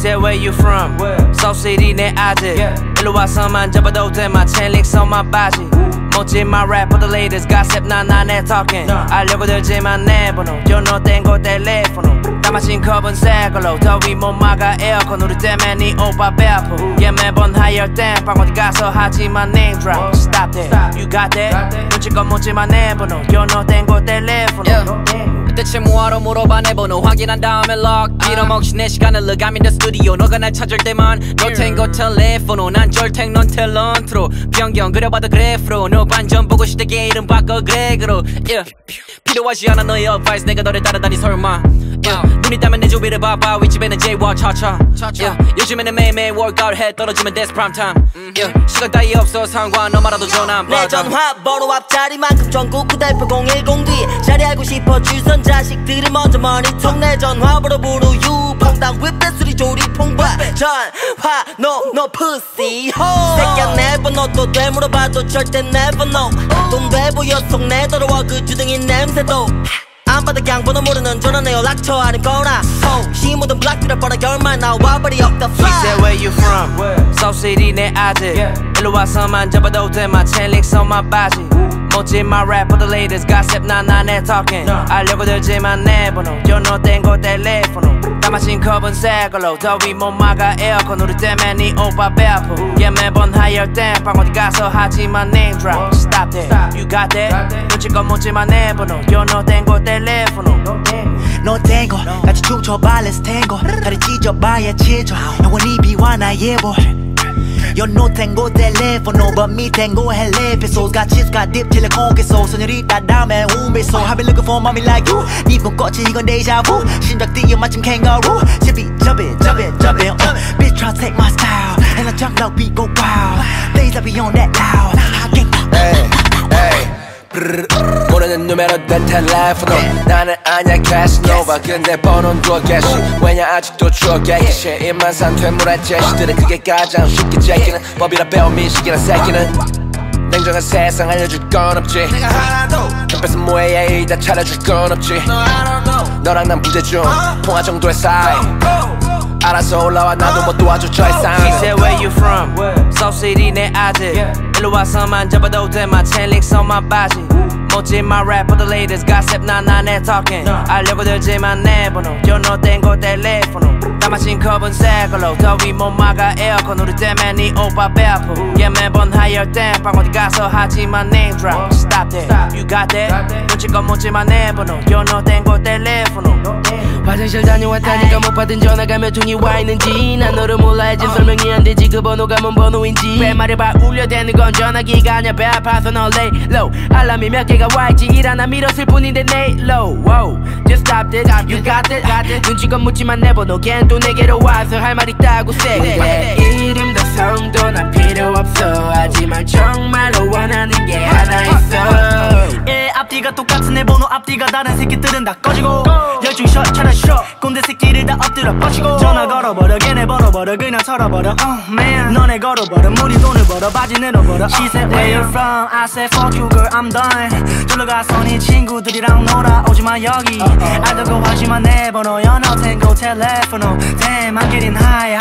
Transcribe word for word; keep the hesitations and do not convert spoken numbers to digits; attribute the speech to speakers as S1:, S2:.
S1: said where you from? South City 내 아들 일로 와서만 잡아도 돼 my chain links on my body 멋진 my rap for the ladies gossip 나나 내 talking 알려고 들지만 내 번호 You know 땡고 텔레폰으로 다 마신 컵은 새 걸로 더위 못 막아 에어컨 우리 때문에 네 오빠 배 아프 Yeah 매번 하이어 땐방 어디 가서 하지만 name drop Stop that You got that 눈치껏 묻지만 내 번호 You know 땡고 텔레폰으로
S2: 대체 뭐하러 물어봐 내 번호 확인한 다음에 lock 빌어먹지 내 시간을 look I'm in the studio 너가 날 찾을 때만 너 탱고 텔레폰으로 난 절탱 넌 탤런트로 변경 그려봐도 그래프로 너 관전 보고 시대의 이름 바꿔 그렉으로 yeah. 필요하지 않아 너의 advice 내가 너를 따라다니 설마 yeah. 눈이 따면 내 주위를 봐봐 윗집에는 제이와 차차 yeah. 요즘에는 매일매일 workout 해 떨어지면 that's prime time yeah. 시간 따위 없어 상관 너 말아도 전화 안 받아
S3: 내 전화번호 앞자리만큼 전국 구대표 공일공 뒤 자리 알고 싶어 주선 자식들이 먼저 머리통 내 전화번호 부르 유퐁당 윗배수리 조리 풍파 전화 no no pussy ho 새끼야 내 번호도 돼 물어봐도 절대 never know 돈 돼 보여 속 내더러워 그 주둥이 냄새도 안 받아 그냥 번호 모르는 전화 내 연락처 아는 거나 혹시 모든 블락들을 뻔한 결말 나와버리 up the fly
S1: He said where you from? South City 내 아들 일로 와서만 잡아도 돼 my chain links on my body 멋진 my rap for the ladies gossip 나나 내 talking 알려고 들지만 내 번호 You know 땡고 텔레폰으로 다 마신 컵은 새 걸로 더위 못 막아 에어컨 우리 때문에 네 오빠 배 아프 Yeah 매번 하이어 땐방 어디 가서 하지만 name drop Stop that You got that 눈치껏 묻지만 내 번호 You know 땡고 텔레폰으로
S4: 너 땡고 같이 춤춰봐 let's tango 다리 찢어봐야 치죠 영원히 비와 나의 볼 Yo no tengo teléfono, but me tengo el pesos Got chips, got dip, chillin' con queso Señorita, dame un beso I've been looking for a mommy like you 네 꿈꽃이 이건 deja vu 심장 뛰어 마침 kangaroo Chippy, jumpin', jumpin', jumpin' uh, Bitch try to take my style And I jump like beat go wild Days I be on that loud I can't
S5: Hey, hey 모르는 누메로 된 텔레폰으로 나는 아냐 캐시노바 근데 번호는 두 개씩 왜냐 아직도 추억에 기시 입만 산 퇴물한 제시들은 그게 가장 쉽게 제끼는 법이라 배운 미식이란 새끼는 냉정한 세상 알려줄 건 없지 내가 하나도 햇볕은 뭐해 다 차려줄 건 없지 No I don't know 너랑 난 부재 중 통화 정도의 사이 알아서 올라와 나도 못 도와줄 저의 싸움
S1: He said where you from? South City 내 아들 일로 와서만 잡아도 돼 my chain links on my body 멋진 my rap for the ladies gossip 나나 내 talking 알려고 들지만 내 번호 You know 땡고 텔레폰으로 다 마신 컵은 새 걸로 더위 못 막아 에어컨 우리 때문에 네 오빠 배 아프 Yeah 매번 하이어 땐방 어디 가서 하지만 name drop Stop that You got that 눈치껏 묻지만 내 번호 You know 땡고 텔레폰으로
S6: 화장실 다녀왔다니까 못 받은 전화가 몇 통이 와있는지 난 너를 몰라야지 설명이 안 되지 그 번호가 뭔 번호인지 왜 말해봐 울려대는 건 전화기가 아니야 배 아파서 너 lay low 알람이 몇 개가 와있지 일 하나 밀었을 뿐인데 lay low Whoa Just stop this You got that, got that 눈치껏 묻지만 내 번호 걘 또 내게로 와서 할 말 있다고 say 내 이름도 성도 난 필요 없어 하지만 정말로 원하는 게 하나 있어
S7: 예 앞뒤가 똑같은 내 번호 앞뒤가 다른 새끼들은 다 꺼지고 열중 셔 차려 쇼 꼰대 새끼를 다 엎드려 뻗치고 전화 걸어버려 걔네 벌어버려 그냥 털어버려 oh man 너네 걸어버려 무리 돈을 벌어 바지 내려버려 She said where you from? I said fuck you girl I'm done 졸러 가서 네 친구들이랑 놀아오지마 여기 알다고 하지만 내 번호 You know 탱고 텔레폰으로 Damn I'm getting high